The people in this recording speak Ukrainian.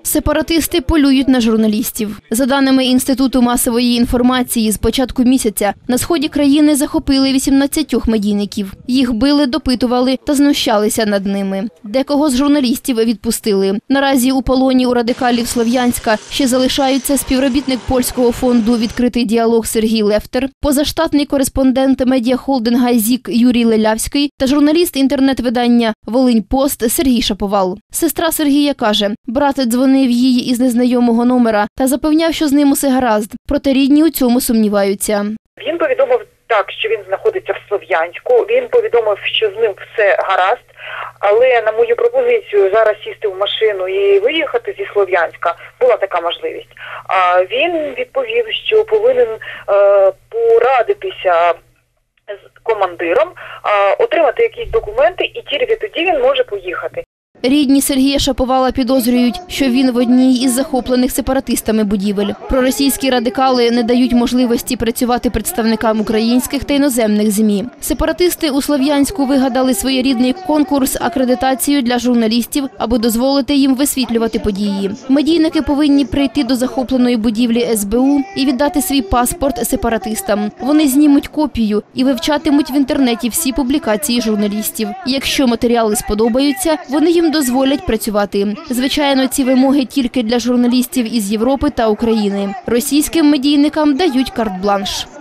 Сепаратисти полюють на журналістів. За даними Інституту масової інформації, з початку місяця на сході країни захопили 18 медійників. Їх били, допитували та знущалися над ними. Декого з журналістів відпустили. Наразі у полоні у радикалів Слов'янська ще залишаються співробітник польського фонду «Відкритий діалог» Сергій Лефтер, позаштатний кореспондент медіахолдинга «ЗІК» Юрій Лелявський та журналіст інтернет-видання «Волинь-Пост» Сергій Шаповал. Сестра Сергія каже, брат дзвонив їй із незнайомого номера та запевняв, що з ним усе гаразд. Проте рідні у цьому сумніваються. Він повідомив так, що він знаходиться в Слов'янську. Він повідомив, що з ним все гаразд. Але на мою пропозицію зараз сісти в машину і виїхати зі Слов'янська була така можливість. А він відповів, що повинен порадитися з командиром, отримати якісь документи і тільки тоді він може поїхати. Рідні Сергія Шаповала підозрюють, що він в одній із захоплених сепаратистами будівель. Проросійські радикали не дають можливості працювати представникам українських та іноземних ЗМІ. Сепаратисти у Слов'янську вигадали своєрідний конкурс акредитацію для журналістів, аби дозволити їм висвітлювати події. Медійники повинні прийти до захопленої будівлі СБУ і віддати свій паспорт сепаратистам. Вони знімуть копію і вивчатимуть в інтернеті всі публікації журналістів. Якщо матеріали сподобаються, вони їм дозволять працювати. Звичайно, ці вимоги тільки для журналістів із Європи та України. Російським медійникам дають карт-бланш.